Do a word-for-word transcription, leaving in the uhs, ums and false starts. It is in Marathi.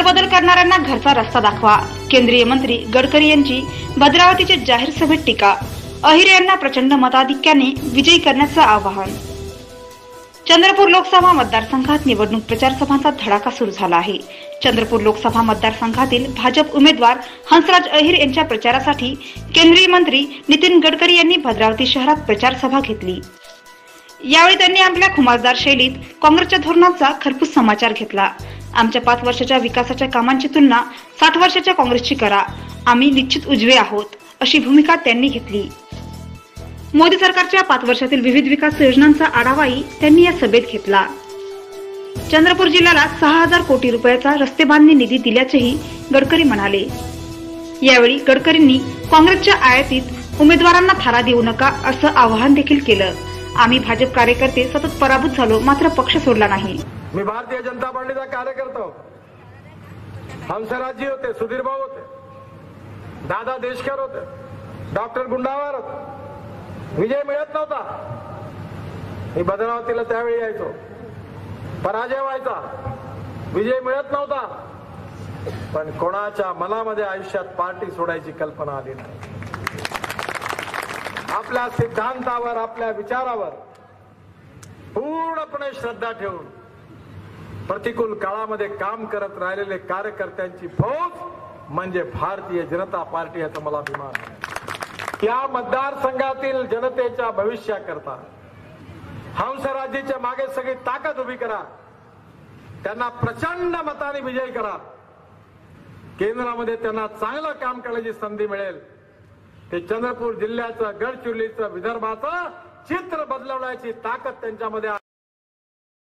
फेरबदल करणाऱ्यांना घरचा रस्ता दाखवा. केंद्रीय मंत्री गडकरी यांची भद्रावतीच्या जाहीर सभेत टीका. अहिर यांना प्रचंड मताधिक्याने विजयी करण्याचं आवाहन. चंद्रपूर लोकसभा मतदारसंघात निवडणूक प्रचार सभांचा धडाका सुरू झाला आहे. चंद्रपूर लोकसभा मतदारसंघातील भाजप उमेदवार हंसराज अहिर यांच्या प्रचारासाठी केंद्रीय मंत्री नितीन गडकरी यांनी भद्रावती शहरात प्रचार सभा घेतली. यावेळी त्यांनी आपल्या खुमासदार शैलीत काँग्रेसच्या धोरणाचा खरपूस समाचार घेतला. आमच्या पाच वर्षाच्या विकासाच्या कामांची तुलना साठ वर्षाच्या काँग्रेसची करा. आम्ही निश्चित उजवे आहोत, अशी भूमिका त्यांनी घेतली. मोदी सरकारच्या पाच वर्षातील विविध विकास योजनांचा आढावाही त्यांनी या सभेत घेतला. चंद्रपूर जिल्ह्याला सहा हजार कोटी रुपयाचा रस्ते बांधणी निधी दिल्याचेही गडकरी म्हणाले. यावेळी गडकरींनी काँग्रेसच्या आयातीत उमेदवारांना थारा देऊ नका असं आवाहन देखील केलं. आम्ही भाजप कार्यकर्ते सतत पराभूत झालो, मात्र पक्ष सोडला नाही. मी भारतीय जनता पार्टीचा कार्यकर्ता होतो. हंसराजी होते, सुधीर भाऊ होते, दादा देशकर होते, डॉक्टर गुंडावर होते. विजय मिळत नव्हता. मी भद्रावतीला त्यावेळी यायचो. पराजय व्हायचा, विजय मिळत नव्हता. पण कोणाच्या मनामध्ये आयुष्यात पार्टी सोडायची कल्पना आली नाही. आपल्या सिद्धांतावर, आपल्या विचारावर पूर्णपणे श्रद्धा ठेवून प्रतिकूल काळामध्ये काम करत राहिलेले कार्यकर्त्यांची फौज म्हणजे भारतीय जनता पार्टी, याचा मला अभिमान आहे. या मतदारसंघातील जनतेच्या भविष्याकरता हंसराजीच्या मागे सगळी ताकद उभी करा. त्यांना प्रचंड मताने विजयी करा. केंद्रामध्ये त्यांना चांगलं काम करण्याची संधी मिळेल. ते चंद्रपूर जिल्ह्याचं, गडचिरोलीचं, विदर्भाचं चित्र बदलवण्याची ताकद त्यांच्यामध्ये